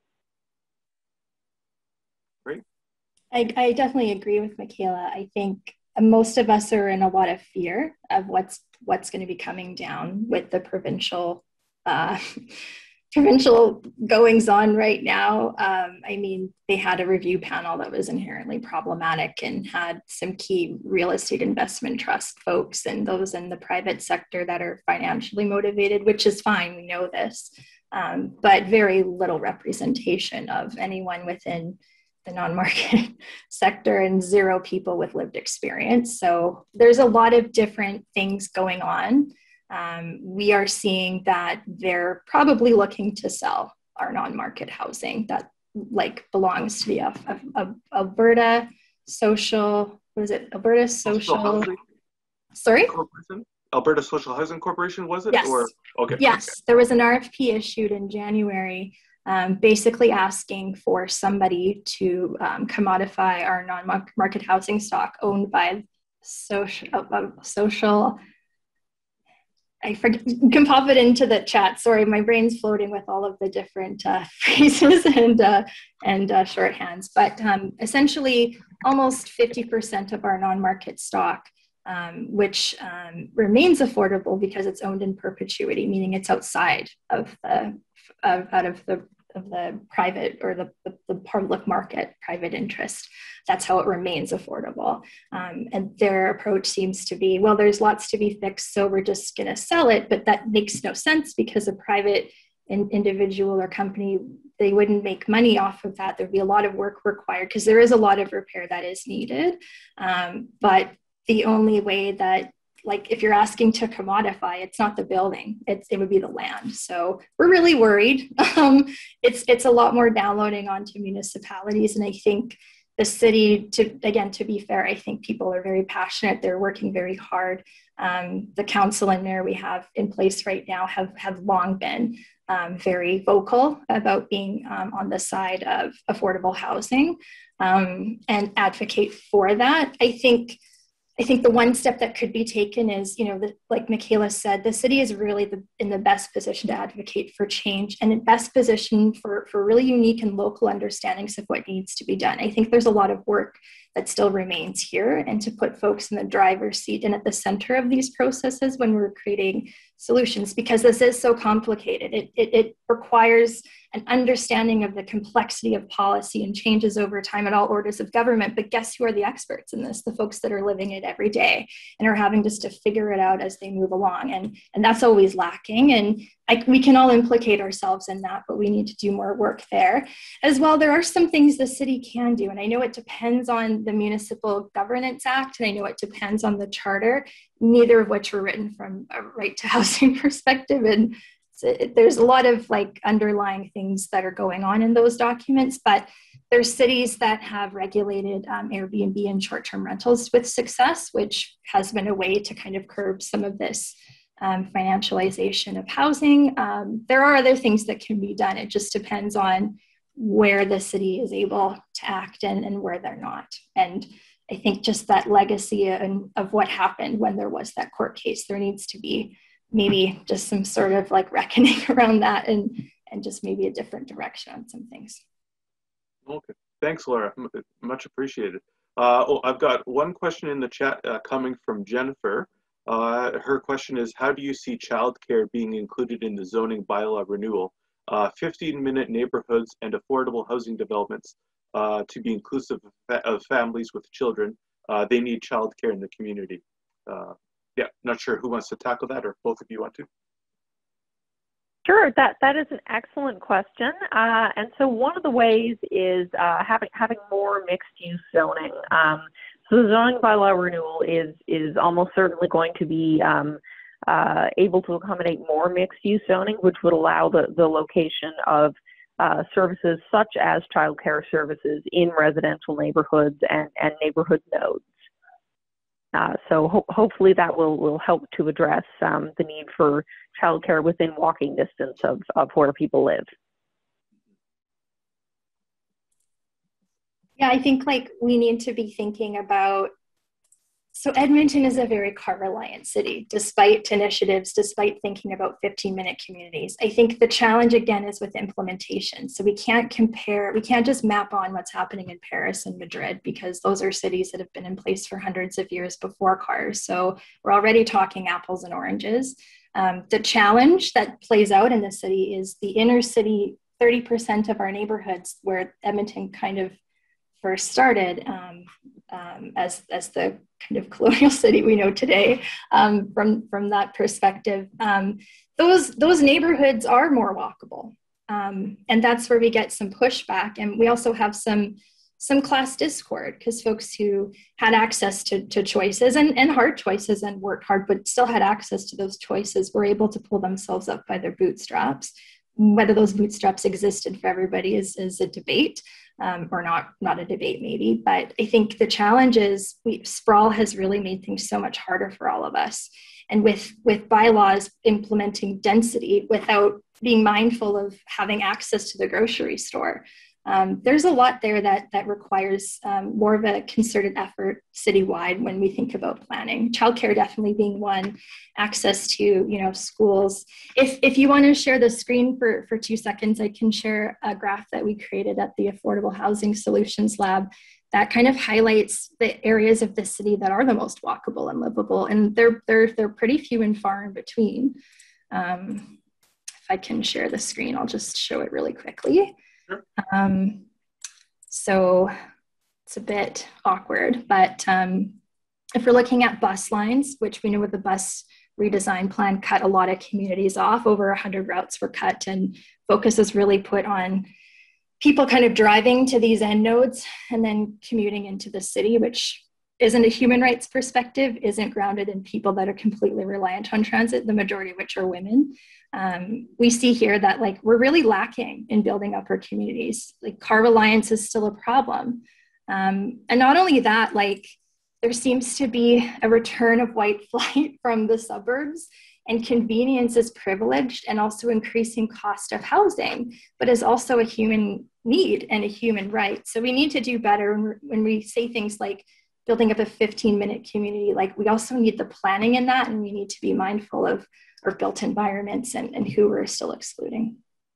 Great. I, I definitely agree with Michaela. I think most of us are in a lot of fear of what's what's going to be coming down with the provincial uh, provincial goings on right now. Um, I mean, they had a review panel that was inherently problematic and had some key real estate investment trust folks and those in the private sector that are financially motivated, which is fine, we know this, um, but very little representation of anyone within the non-market sector and zero people with lived experience. So there's a lot of different things going on. Um, we are seeing that they're probably looking to sell our non-market housing that like belongs to the uh, uh, Alberta Social, what is it? Alberta Social, sorry? Alberta Social Housing Corporation, was it? Yes. Or, okay. Yes, okay. There was an R F P issued in January um, basically asking for somebody to um, commodify our non-market housing stock owned by social, uh, social I forget, you can pop it into the chat. Sorry, my brain's floating with all of the different uh, phrases and uh, and uh, shorthands. But um, essentially, almost fifty percent of our non-market stock, um, which um, remains affordable because it's owned in perpetuity, meaning it's outside of the of, out of the of the private or the, the, the public market private interest. That's how it remains affordable. Um, and their approach seems to be, well, there's lots to be fixed, so we're just gonna sell it, but that makes no sense because a private in, individual or company, they wouldn't make money off of that. There'd be a lot of work required because there is a lot of repair that is needed. Um, but the only way that, like if you're asking to commodify, it's not the building, it's, it would be the land. So we're really worried. Um, it's, it's a lot more downloading onto municipalities. And I think the city, to again, to be fair, I think people are very passionate. They're working very hard. Um, the council and mayor we have in place right now have, have long been um, very vocal about being um, on the side of affordable housing um, and advocate for that. I think I think the one step that could be taken is, you know, the, like Michaela said, the city is really the, in the best position to advocate for change and in best position for, for really unique and local understandings of what needs to be done. I think there's a lot of work that still remains here, and to put folks in the driver's seat and at the center of these processes when we're creating solutions, because this is so complicated. It, it, it requires an understanding of the complexity of policy and changes over time at all orders of government. But guess who are the experts in this? The folks that are living it every day and are having just to figure it out as they move along. And, and that's always lacking. And I, we can all implicate ourselves in that, but we need to do more work there. As well, there are some things the city can do. And I know it depends on the Municipal Governance Act, and I know it depends on the charter, neither of which were written from a right to housing perspective. And there's a lot of like underlying things that are going on in those documents, but there's cities that have regulated um, Airbnb and short-term rentals with success, which has been a way to kind of curb some of this um, financialization of housing. Um, there are other things that can be done. It just depends on where the city is able to act and, and where they're not. And I think just that legacy and of what happened when there was that court case, there needs to be maybe just some sort of like reckoning around that, and and just maybe a different direction on some things. Okay, thanks, Laura. M much appreciated. Uh, oh, I've got one question in the chat uh, coming from Jennifer. Uh, her question is, how do you see childcare being included in the zoning bylaw renewal? fifteen minute neighborhoods and affordable housing developments uh, to be inclusive of, fa of families with children. Uh, they need childcare in the community. Uh, Yeah, not sure who wants to tackle that, or both of you want to. Sure, that, that is an excellent question. Uh, and so one of the ways is uh, having, having more mixed-use zoning. Um, so the zoning bylaw renewal is, is almost certainly going to be um, uh, able to accommodate more mixed-use zoning, which would allow the, the location of uh, services such as childcare services in residential neighborhoods and, and neighborhood nodes. Uh, so ho hopefully that will, will help to address um, the need for childcare within walking distance of, of where people live. Yeah, I think like we need to be thinking about, so Edmonton is a very car-reliant city, despite initiatives, despite thinking about fifteen minute communities. I think the challenge again is with implementation. So we can't compare, we can't just map on what's happening in Paris and Madrid, because those are cities that have been in place for hundreds of years before cars. So we're already talking apples and oranges. Um, the challenge that plays out in the city is the inner city, thirty percent of our neighborhoods where Edmonton kind of first started um, um, as, as the kind of colonial city we know today, um, from, from that perspective, um, those, those neighborhoods are more walkable. Um, and that's where we get some pushback. And we also have some, some class discord, because folks who had access to, to choices and, and hard choices and worked hard, but still had access to those choices, were able to pull themselves up by their bootstraps. Whether those bootstraps existed for everybody is, is a debate. Um, or not, not a debate maybe, but I think the challenge is we, sprawl has really made things so much harder for all of us. And with, with bylaws implementing density without being mindful of having access to the grocery store, um, there's a lot there that, that requires um, more of a concerted effort citywide when we think about planning. Childcare definitely being one, access to, you know, schools. If, if you want to share the screen for, for two seconds, I can share a graph that we created at the Affordable Housing Solutions Lab that kind of highlights the areas of the city that are the most walkable and livable. And they're, they're, they're pretty few and far in between. Um, if I can share the screen, I'll just show it really quickly. Um, so it's a bit awkward, but um, if we're looking at bus lines, which we know with the bus redesign plan cut a lot of communities off, over one hundred routes were cut, and focus is really put on people kind of driving to these end nodes and then commuting into the city, which isn't a human rights perspective, isn't grounded in people that are completely reliant on transit, the majority of which are women. Um, we see here that like we're really lacking in building up our communities. Like car reliance is still a problem. Um, and not only that, like there seems to be a return of white flight from the suburbs, and convenience is privileged and also increasing cost of housing, but is also a human need and a human right. So we need to do better when, when we say things like building up a fifteen minute community, like we also need the planning in that, and we need to be mindful of our built environments and, and who we're still excluding.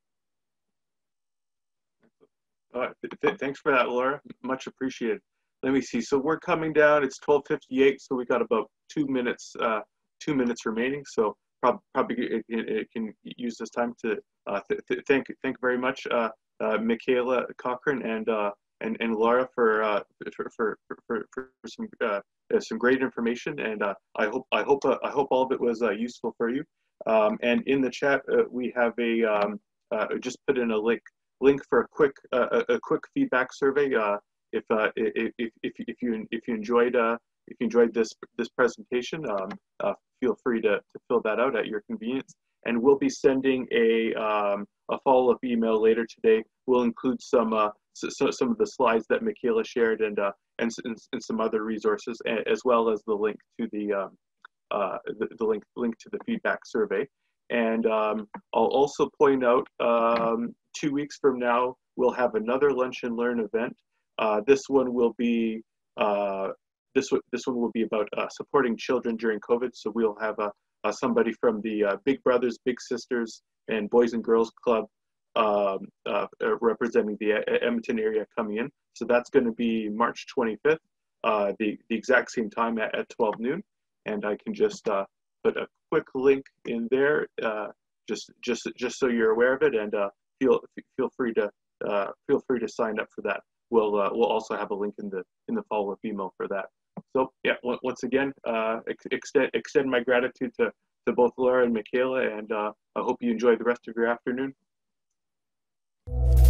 Uh, th thanks for that, Laura. Much appreciated. Let me see. So we're coming down. It's twelve fifty-eight. So we got about two minutes, uh, two minutes remaining. So prob probably it, it, it can use this time to uh, th th thank thank very much, uh, uh, Michaela, Cochran, and uh, and and Laura for uh, for, for for for some uh, some great information. And uh, I hope I hope uh, I hope all of it was uh, useful for you. Um, and in the chat, uh, we have a um, uh, just put in a link. link for a quick uh, a, a quick feedback survey. Uh, if, uh, if if if if you if you enjoyed uh, if you enjoyed this this presentation, um, uh, feel free to, to fill that out at your convenience. And we'll be sending a um, a follow up email later today. We'll include some uh, so, so some of the slides that Michaela shared and uh, and, and and some other resources, as well as the link to the um, uh, the, the link link to the feedback survey. And um, I'll also point out, um, two weeks from now, we'll have another Lunch and Learn event. Uh, this one will be uh, this this one will be about uh, supporting children during COVID. So we'll have uh, uh, somebody from the uh, Big Brothers, Big Sisters, and Boys and Girls Club um, uh, uh, representing the Edmonton area coming in. So that's going to be March twenty-fifth, uh, the the exact same time at, at twelve noon. And I can just uh, put a quick link in there, uh, just just just so you're aware of it, and uh, feel feel free to uh, feel free to sign up for that. We'll uh, we'll also have a link in the in the follow-up email for that. So yeah, once again, uh, ex extend extend my gratitude to to both Laura and Michaela, and uh, I hope you enjoy the rest of your afternoon.